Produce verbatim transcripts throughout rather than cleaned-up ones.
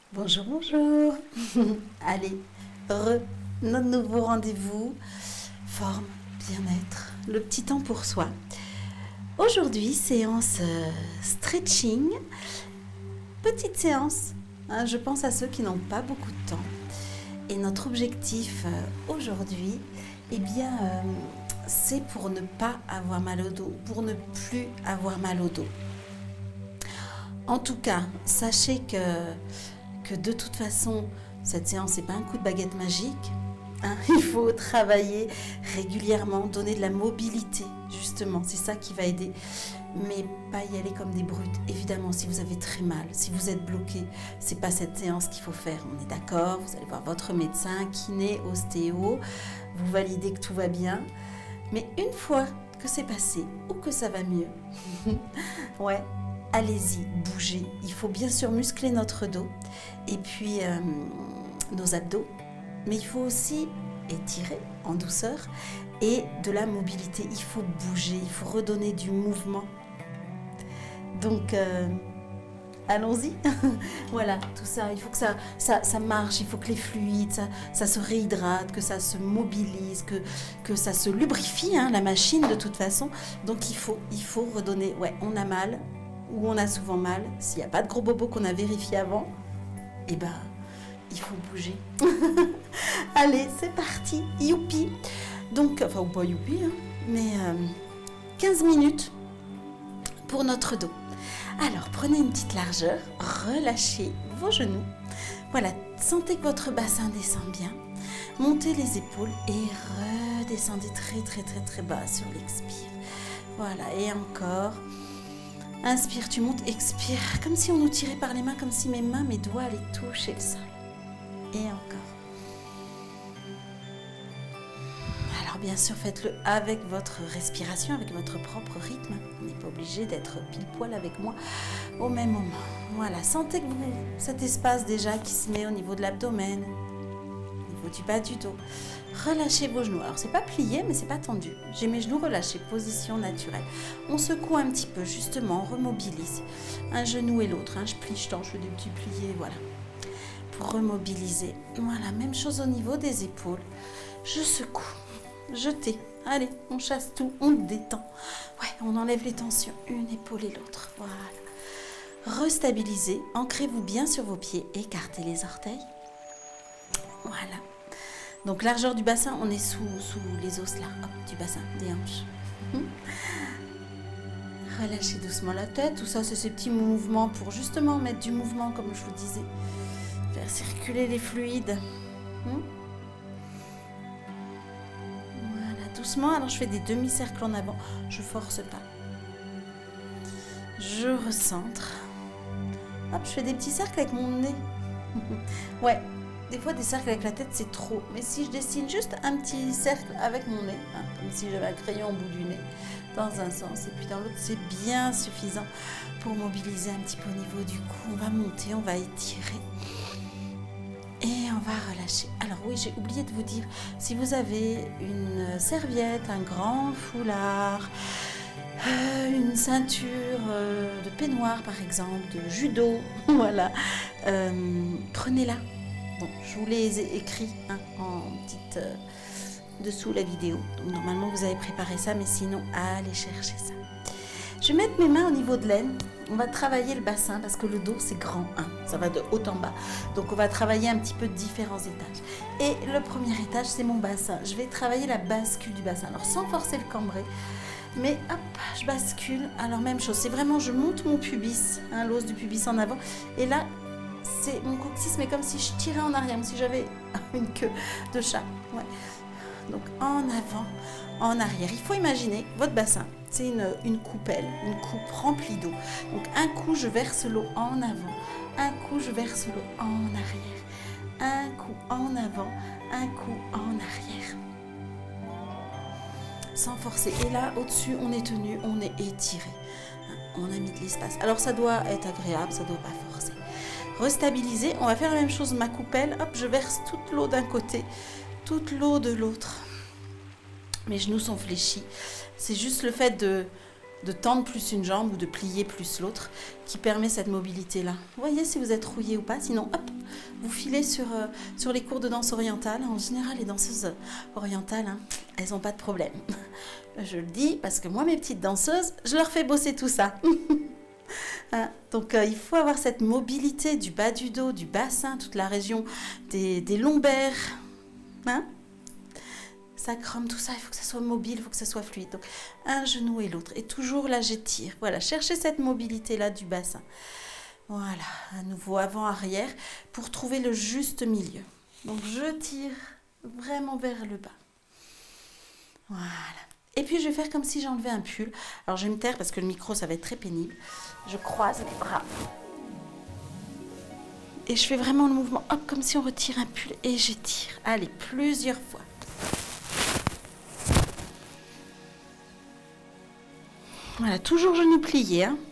Bonjour, bonjour. Allez, re, notre nouveau rendez-vous, forme, bien-être, le petit temps pour soi. Aujourd'hui, séance euh, stretching, petite séance, hein, je pense à ceux qui n'ont pas beaucoup de temps. Et notre objectif euh, aujourd'hui, eh bien, euh, c'est pour ne pas avoir mal au dos, pour ne plus avoir mal au dos. En tout cas, sachez que que de toute façon, cette séance, c'est pas un coup de baguette magique. Hein, il faut travailler régulièrement, donner de la mobilité, justement. C'est ça qui va aider. Mais pas y aller comme des brutes. Évidemment, si vous avez très mal, si vous êtes bloqué, c'est pas cette séance qu'il faut faire. On est d'accord, vous allez voir votre médecin, kiné, ostéo, vous validez que tout va bien. Mais une fois que c'est passé ou que ça va mieux, ouais, allez-y, bougez. Il faut bien sûr muscler notre dos et puis euh, nos abdos, mais il faut aussi étirer en douceur et de la mobilité. Il faut bouger, il faut redonner du mouvement. Donc, euh, allons-y. Voilà, tout ça, il faut que ça, ça, ça marche, il faut que les fluides, ça, ça se réhydrate, que ça se mobilise, que, que ça se lubrifie, hein, la machine de toute façon. Donc, il faut, il faut redonner. Ouais, on a mal, ou on a souvent mal, s'il n'y a pas de gros bobos qu'on a vérifié avant, eh ben, il faut bouger. Allez, c'est parti, youpi. Donc, enfin, ou pas youpi, hein, mais euh, quinze minutes pour notre dos. Alors, prenez une petite largeur, relâchez vos genoux. Voilà, sentez que votre bassin descend bien. Montez les épaules et redescendez très, très, très, très bas sur l'expire. Voilà, et encore. Inspire, tu montes, expire, comme si on nous tirait par les mains, comme si mes mains, mes doigts allaient toucher le sol. Et encore. Alors bien sûr, faites-le avec votre respiration, avec votre propre rythme. On n'est pas obligé d'être pile poil avec moi au même moment. Voilà, sentez que vous, cet espace déjà qui se met au niveau de l'abdomen, au niveau du bas du dos. Relâchez vos genoux. Alors, c'est pas plié, mais c'est pas tendu. J'ai mes genoux relâchés, position naturelle. On secoue un petit peu, justement, on remobilise. Un genou et l'autre. Hein. Je plie, je tends, je fais des petits pliés, voilà. Pour remobiliser. Voilà, même chose au niveau des épaules. Je secoue. Jetez. Allez, on chasse tout, on détend. Ouais, on enlève les tensions, une épaule et l'autre. Voilà. Restabilisez. Ancrez-vous bien sur vos pieds. Écartez les orteils. Voilà. Donc, largeur du bassin, on est sous, sous les os là, hop, du bassin, des hanches. Hum. Relâchez doucement la tête. Tout ça, c'est ces petits mouvements pour justement mettre du mouvement, comme je vous disais. Faire circuler les fluides. Hum. Voilà, doucement. Alors, je fais des demi-cercles en avant. Je force pas. Je recentre. Hop, je fais des petits cercles avec mon nez. Ouais. Des fois, des cercles avec la tête, c'est trop. Mais si je dessine juste un petit cercle avec mon nez, hein, comme si j'avais un crayon au bout du nez, dans un sens et puis dans l'autre, c'est bien suffisant pour mobiliser un petit peu au niveau du cou. On va monter, on va étirer et on va relâcher. Alors oui, j'ai oublié de vous dire, si vous avez une serviette, un grand foulard, euh, une ceinture euh, de peignoir par exemple, de judo, voilà, euh, prenez-la. Bon, je vous les ai écrits hein, en petite euh, dessous la vidéo. Donc normalement vous avez préparé ça, mais sinon allez chercher ça. Je vais mettre mes mains au niveau de l'aine. On va travailler le bassin parce que le dos c'est grand, hein, ça va de haut en bas. Donc on va travailler un petit peu de différents étages. Et le premier étage c'est mon bassin. Je vais travailler la bascule du bassin. Alors sans forcer le cambrai, mais hop, je bascule. Alors même chose, c'est vraiment je monte mon pubis, hein, l'os du pubis en avant. Et là, c'est mon coccyx, mais comme si je tirais en arrière, comme si j'avais une queue de chat. Ouais. Donc en avant, en arrière. Il faut imaginer votre bassin, c'est une, une coupelle, une coupe remplie d'eau. Donc un coup, je verse l'eau en avant, un coup, je verse l'eau en arrière, un coup en avant, un coup en arrière. Sans forcer. Et là, au-dessus, on est tenu, on est étiré. On a mis de l'espace. Alors ça doit être agréable, ça ne doit pas forcer. Restabiliser, on va faire la même chose, ma coupelle, hop, je verse toute l'eau d'un côté, toute l'eau de l'autre. Mes genoux sont fléchis, c'est juste le fait de, de tendre plus une jambe ou de plier plus l'autre qui permet cette mobilité-là. Vous voyez si vous êtes rouillé ou pas, sinon hop, vous filez sur, euh, sur les cours de danse orientale. En général, les danseuses orientales, hein, elles n'ont pas de problème. Je le dis parce que moi, mes petites danseuses, je leur fais bosser tout ça. Hein, donc euh, il faut avoir cette mobilité du bas du dos, du bassin, toute la région des, des lombaires, hein, sacrum, tout ça, il faut que ça soit mobile, il faut que ça soit fluide. Donc un genou et l'autre, et toujours là j'étire. Voilà, cherchez cette mobilité là du bassin. Voilà, à nouveau avant-arrière pour trouver le juste milieu. Donc je tire vraiment vers le bas. Voilà. Et puis je vais faire comme si j'enlevais un pull. Alors je vais me taire parce que le micro ça va être très pénible. Je croise les bras. Et je fais vraiment le mouvement, hop, comme si on retire un pull et j'étire. Allez, plusieurs fois. Voilà, toujours genoux pliés. Hein.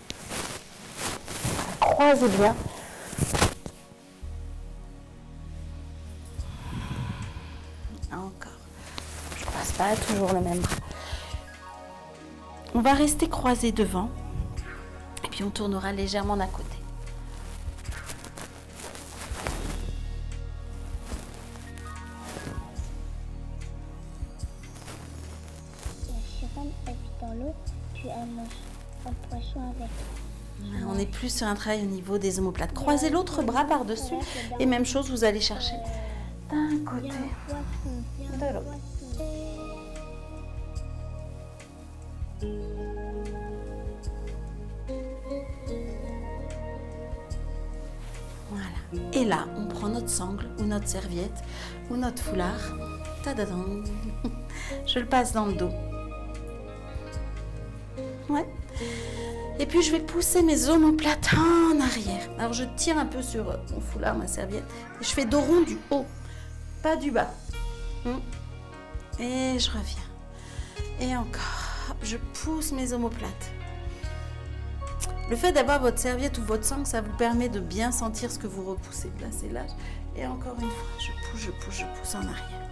Croisez bien. Encore. Je croise pas toujours le même bras. On va rester croisés devant. Et puis on tournera légèrement d'un côté. Dans l'eau, tu aimes un poisson avec. On est plus sur un travail au niveau des omoplates. Croisez l'autre bras par-dessus et même chose, vous allez chercher d'un côté, de l'autre. Voilà. Et là, on prend notre sangle ou notre serviette ou notre foulard. Tadadam. Je le passe dans le dos. Ouais. Et puis je vais pousser mes omoplates en arrière. Alors je tire un peu sur mon foulard, ma serviette. Et je fais dos rond du haut, pas du bas. Et je reviens. Et encore. Je pousse mes omoplates. Le fait d'avoir votre serviette ou votre sangle, ça vous permet de bien sentir ce que vous repoussez. Là, c'est là. Et encore une fois, je pousse, je pousse, je pousse en arrière.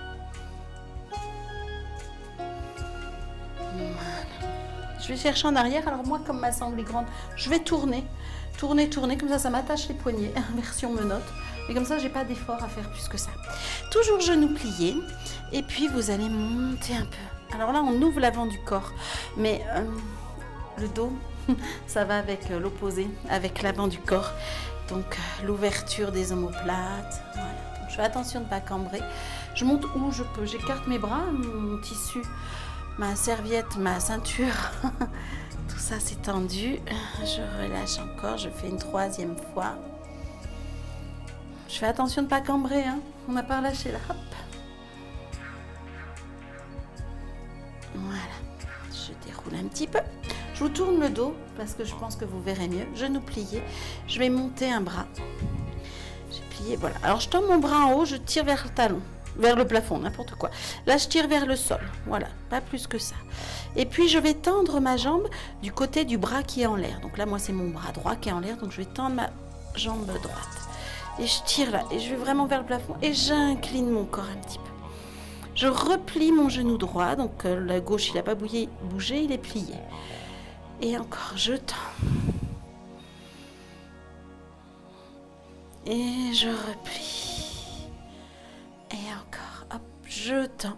Voilà. Je vais chercher en arrière. Alors moi, comme ma sangle est grande, je vais tourner, tourner, tourner. Comme ça, ça m'attache les poignets, version menotte. Et comme ça, j'ai pas d'effort à faire plus que ça. Toujours genoux pliés. Et puis, vous allez monter un peu. Alors là, on ouvre l'avant du corps. Mais euh, le dos, ça va avec euh, l'opposé, avec l'avant du corps. Donc, euh, l'ouverture des omoplates. Voilà. Donc, je fais attention de ne pas cambrer. Je monte où je peux. J'écarte mes bras, mon tissu, ma serviette, ma ceinture, tout ça c'est tendu. Je relâche encore, je fais une troisième fois. Je fais attention de ne pas cambrer, hein. On n'a pas relâché là. Hop. Voilà, je déroule un petit peu. Je vous tourne le dos parce que je pense que vous verrez mieux. Genoux pliés, je vais monter un bras. J'ai plié, voilà. Alors je tombe mon bras en haut, je tire vers le talon. Vers le plafond, n'importe quoi. Là, je tire vers le sol. Voilà, pas plus que ça. Et puis, je vais tendre ma jambe du côté du bras qui est en l'air. Donc là, moi, c'est mon bras droit qui est en l'air. Donc, je vais tendre ma jambe droite. Et je tire là. Et je vais vraiment vers le plafond. Et j'incline mon corps un petit peu. Je replie mon genou droit. Donc, euh, la gauche, il n'a pas bougé, bougé, il est plié. Et encore, je tends. Et je replie. Et encore, hop, je tends.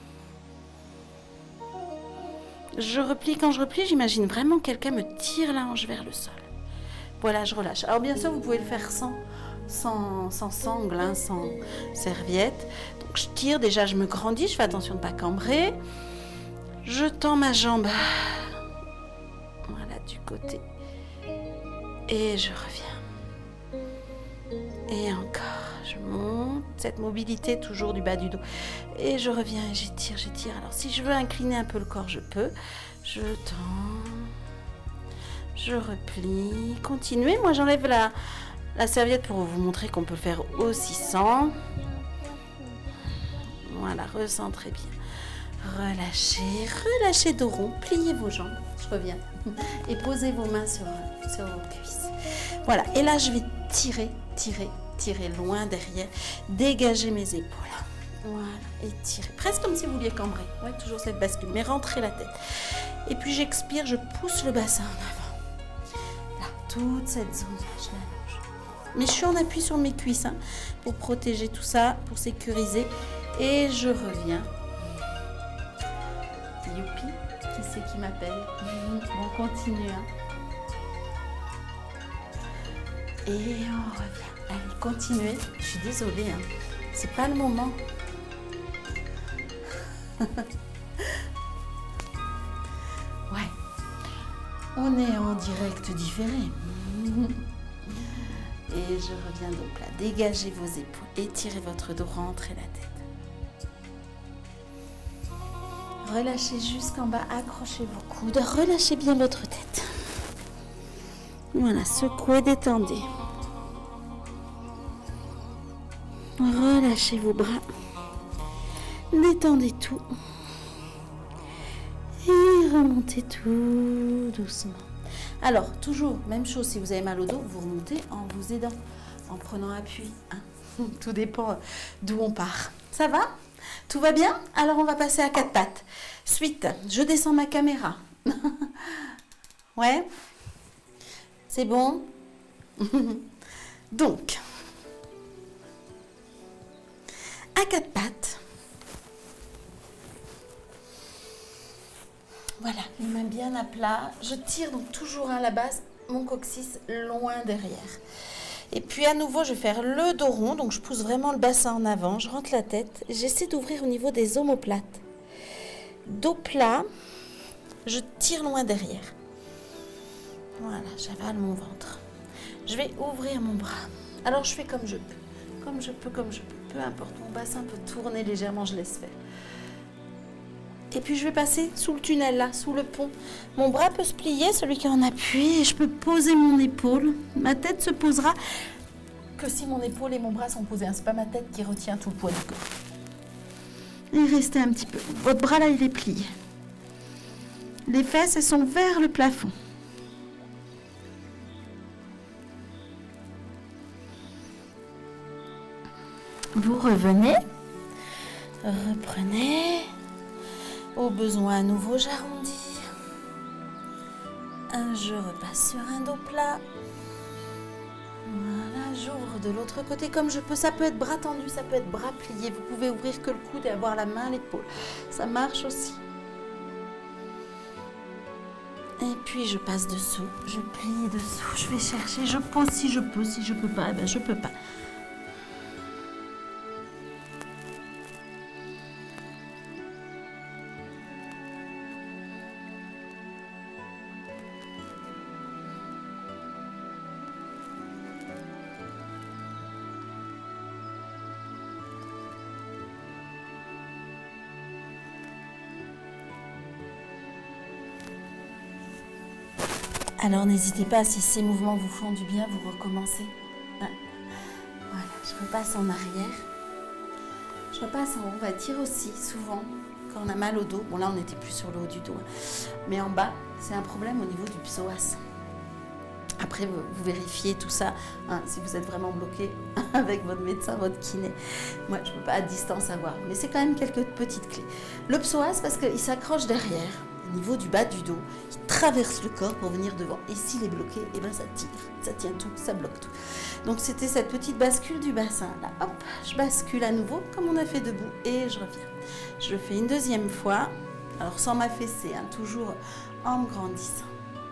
Je replie. Quand je replie, j'imagine vraiment quelqu'un me tire la hanche vers le sol. Voilà, je relâche. Alors bien sûr, vous pouvez le faire sans, sans, sans sangle, hein, sans serviette. Donc je tire, déjà je me grandis, je fais attention de ne pas cambrer. Je tends ma jambe. Voilà, du côté. Et je reviens. Et encore. Je monte, cette mobilité toujours du bas du dos. Et je reviens et j'étire, j'étire. Alors si je veux incliner un peu le corps, je peux. Je tends. Je replie. Continuez. Moi, j'enlève la, la serviette pour vous montrer qu'on peut le faire aussi sans. Voilà, recentrez bien. Relâchez, relâchez dos rond. Pliez vos jambes. Je reviens. Et posez vos mains sur, sur vos cuisses. Voilà. Et là, je vais tirer, tirer. Tirer loin derrière, dégager mes épaules. Voilà, et tirer. Presque comme si vous vouliez cambrer. Ouais, toujours cette bascule, mais rentrez la tête. Et puis j'expire, je pousse le bassin en avant. Là, toute cette zone-là, je l'allonge. Mais je suis en appui sur mes cuisses hein, pour protéger tout ça, pour sécuriser. Et je reviens. Youpi, qui c'est qui m'appelle? On continue. Hein. Et on revient. Allez, continuez. Je suis désolée. Hein. C'est pas le moment. Ouais. On est en direct différé. Et je reviens donc là. Dégagez vos épaules. Étirez votre dos. Rentrez la tête. Relâchez jusqu'en bas. Accrochez vos coudes. Relâchez bien votre tête. Voilà. Secouez, détendez. Relâchez vos bras. Détendez tout. Et remontez tout doucement. Alors, toujours, même chose, si vous avez mal au dos, vous remontez en vous aidant, en prenant appui. Hein. Tout dépend d'où on part. Ça va? Tout va bien? Alors, on va passer à quatre pattes. Suite, je descends ma caméra. Ouais? C'est bon? Donc, à quatre pattes. Voilà, les mains bien à plat. Je tire donc toujours à la base, mon coccyx loin derrière. Et puis à nouveau, je vais faire le dos rond. Donc je pousse vraiment le bassin en avant. Je rentre la tête. J'essaie d'ouvrir au niveau des omoplates. Dos plat. Je tire loin derrière. Voilà, j'avale mon ventre. Je vais ouvrir mon bras. Alors je fais comme je peux. Comme je peux, comme je peux. Peu importe, mon bassin peut tourner légèrement, je laisse faire. Et puis je vais passer sous le tunnel, là, sous le pont. Mon bras peut se plier, celui qui est en appui, et je peux poser mon épaule. Ma tête se posera que si mon épaule et mon bras sont posés. Hein. Ce n'est pas ma tête qui retient tout le poids du corps. Et restez un petit peu. Votre bras, là, il est plié. Les fesses, elles sont vers le plafond. Vous revenez. Reprenez. Au besoin, à nouveau, j'arrondis. Je repasse sur un dos plat. Voilà, j'ouvre de l'autre côté comme je peux. Ça peut être bras tendu, ça peut être bras plié. Vous pouvez ouvrir que le coude et avoir la main à l'épaule. Ça marche aussi. Et puis, je passe dessous. Je plie dessous. Je vais chercher. Je pose si je peux. Si je peux pas, eh ben, je peux pas. Alors n'hésitez pas, si ces mouvements vous font du bien, vous recommencez. Voilà, je repasse en arrière. Je repasse en haut, on va dire aussi souvent quand on a mal au dos. Bon là on n'était plus sur le haut du dos, hein. Mais en bas, c'est un problème au niveau du psoas. Après, vous, vous vérifiez tout ça, hein, si vous êtes vraiment bloqué avec votre médecin, votre kiné. Moi, je ne peux pas à distance avoir, mais c'est quand même quelques petites clés. Le psoas, parce qu'il s'accroche derrière, au niveau du bas du dos, il traverse le corps pour venir devant. Et s'il est bloqué, eh ben, ça tire, ça tient tout, ça bloque tout. Donc, c'était cette petite bascule du bassin. Là, hop, je bascule à nouveau, comme on a fait debout, et je reviens. Je le fais une deuxième fois, alors sans m'affaisser, hein, toujours en me grandissant.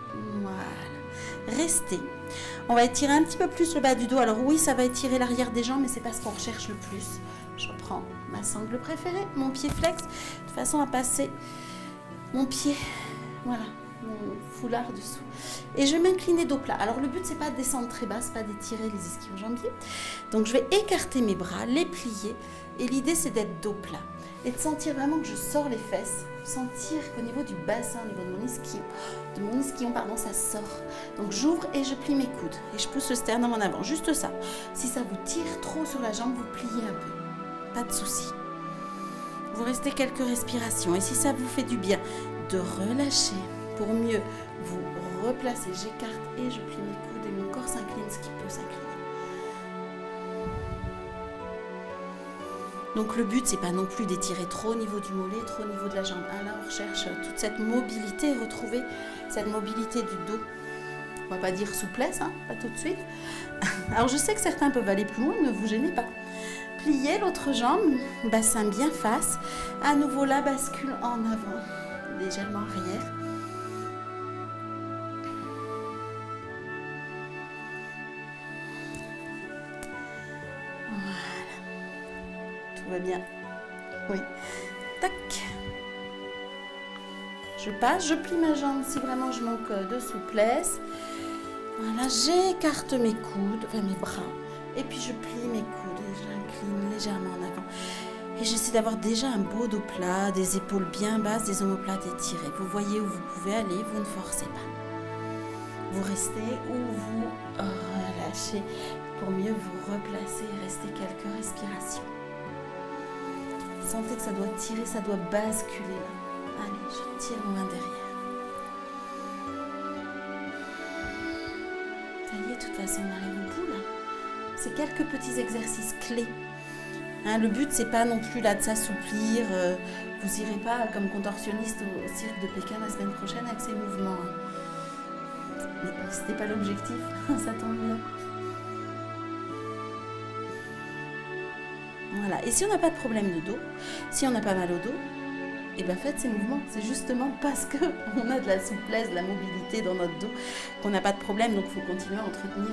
Voilà. Restez. On va étirer un petit peu plus le bas du dos. Alors oui, ça va étirer l'arrière des jambes, mais c'est pas ce qu'on recherche le plus. Je reprends ma sangle préférée, mon pied flex, de façon à passer mon pied, voilà, mon foulard dessous. Et je vais m'incliner dos plat. Alors le but, c'est pas de descendre très bas, c'est pas d'étirer les ischio-jambiers. Donc je vais écarter mes bras, les plier. Et l'idée, c'est d'être dos plat. Et de sentir vraiment que je sors les fesses. Sentir qu'au niveau du bassin, au niveau de mon ischion, de mon ischion, pardon, ça sort. Donc j'ouvre et je plie mes coudes. Et je pousse le sternum en avant. Juste ça. Si ça vous tire trop sur la jambe, vous pliez un peu. Pas de souci. Vous restez quelques respirations. Et si ça vous fait du bien, de relâcher pour mieux vous replacer. J'écarte et je plie mes coudes et mon corps s'incline, ce qui peut s'incliner. Donc le but, c'est pas non plus d'étirer trop au niveau du mollet, trop au niveau de la jambe. Ah, là, on recherche toute cette mobilité, retrouver cette mobilité du dos. On va pas dire souplesse, hein, pas tout de suite. Alors je sais que certains peuvent aller plus loin, ne vous gênez pas. Pliez l'autre jambe, bassin bien face. À nouveau là, bascule en avant, légèrement arrière. Voilà. Tout va bien. Oui. Tac. Je passe, je plie ma jambe si vraiment je manque de souplesse. Voilà, j'écarte mes coudes, enfin mes bras. Et puis je plie mes coudes et j'incline légèrement en avant. Et j'essaie d'avoir déjà un beau dos plat, des épaules bien basses, des omoplates étirées. Vous voyez où vous pouvez aller, vous ne forcez pas. Vous restez ou vous relâchez pour mieux vous replacer et rester quelques respirations. Sentez que ça doit tirer, ça doit basculer là. Allez, je tire loin derrière. Ça y est, de toute façon, on arrive au bout là. C'est quelques petits exercices clés. Hein, le but, c'est pas non plus là de s'assouplir. Euh, vous irez pas comme contorsionniste au, au cirque de Pékin la semaine prochaine avec ces mouvements. Hein. Mais c'était pas l'objectif, ça tombe bien. Voilà. Et si on n'a pas de problème de dos, si on n'a pas mal au dos, et bien faites ces mouvements. C'est justement parce qu'on a de la souplesse, de la mobilité dans notre dos qu'on n'a pas de problème. Donc il faut continuer à entretenir.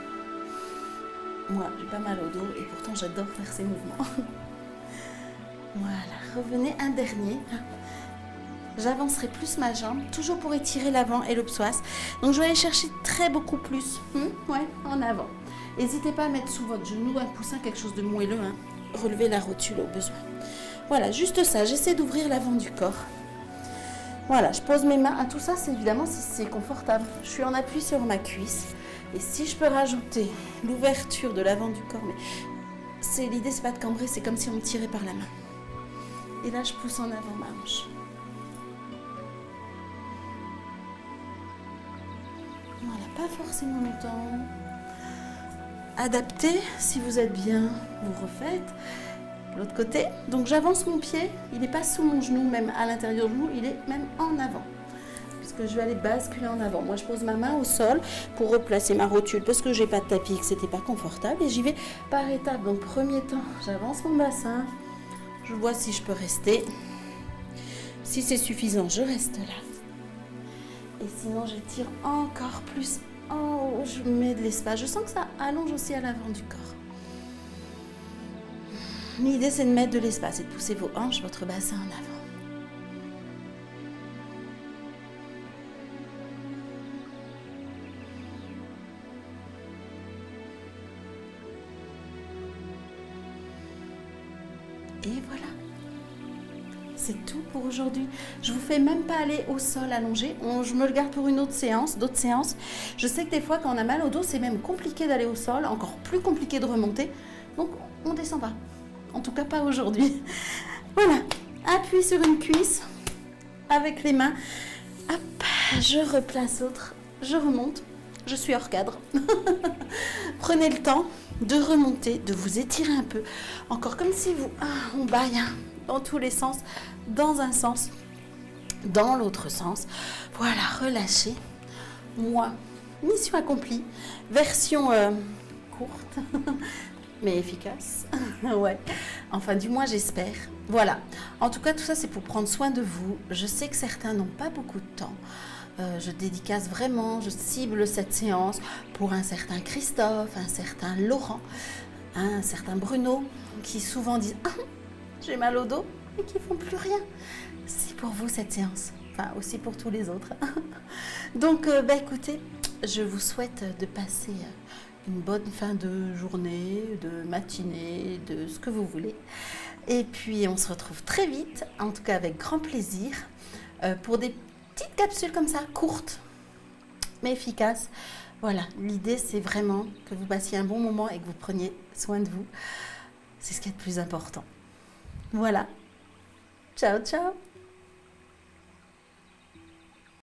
Moi, j'ai pas mal au dos et pourtant j'adore faire ces mouvements. Voilà, revenez un dernier. J'avancerai plus ma jambe, toujours pour étirer l'avant et le psoas. Donc je vais aller chercher très beaucoup plus. Hum, ouais, en avant. N'hésitez pas à mettre sous votre genou un coussin, quelque chose de moelleux. Hein. Relevez la rotule au besoin. Voilà, juste ça. J'essaie d'ouvrir l'avant du corps. Voilà, je pose mes mains. Ah, tout ça, c'est évidemment si c'est confortable. Je suis en appui sur ma cuisse. Et si je peux rajouter l'ouverture de l'avant du corps, mais c'est l'idée, c'est pas de cambrer, c'est comme si on me tirait par la main. Et là, je pousse en avant ma hanche. Voilà, pas forcément longtemps. Adaptez, si vous êtes bien, vous refaites. L'autre côté, donc j'avance mon pied, il n'est pas sous mon genou, même à l'intérieur du genou, il est même en avant. Puisque je vais aller basculer en avant. Moi, je pose ma main au sol pour replacer ma rotule parce que j'ai pas de tapis, que c'était pas confortable. Et j'y vais par étapes. Donc, premier temps, j'avance mon bassin. Je vois si je peux rester. Si c'est suffisant, je reste là. Et sinon, j'étire encore plus en haut. Je mets de l'espace. Je sens que ça allonge aussi à l'avant du corps. L'idée, c'est de mettre de l'espace et de pousser vos hanches, votre bassin en avant. Et voilà, c'est tout pour aujourd'hui. Je vous fais même pas aller au sol allongé. On, je me le garde pour une autre séance, d'autres séances. Je sais que des fois, quand on a mal au dos, c'est même compliqué d'aller au sol, encore plus compliqué de remonter. Donc, on descend pas. En tout cas, pas aujourd'hui. Voilà, appui sur une cuisse avec les mains. Hop, je replace l'autre, je remonte. Je suis hors cadre. Prenez le temps de remonter, de vous étirer un peu. Encore comme si vous... Ah, on baille hein, dans tous les sens. Dans un sens, dans l'autre sens. Voilà, relâchez. Moi, mission accomplie. Version euh, courte, mais efficace. Ouais. Enfin, du moins, j'espère. Voilà. En tout cas, tout ça, c'est pour prendre soin de vous. Je sais que certains n'ont pas beaucoup de temps. Euh, je dédicace vraiment, je cible cette séance pour un certain Christophe, un certain Laurent, hein, un certain Bruno, qui souvent disent ah, « j'ai mal au dos » et qui ne font plus rien. C'est pour vous cette séance, enfin aussi pour tous les autres. Donc, euh, bah, écoutez, je vous souhaite de passer une bonne fin de journée, de matinée, de ce que vous voulez. Et puis, on se retrouve très vite, en tout cas avec grand plaisir, euh, pour des petites capsules comme ça, courtes, mais efficaces. Voilà, l'idée, c'est vraiment que vous passiez un bon moment et que vous preniez soin de vous. C'est ce qui est le plus important. Voilà. Ciao, ciao.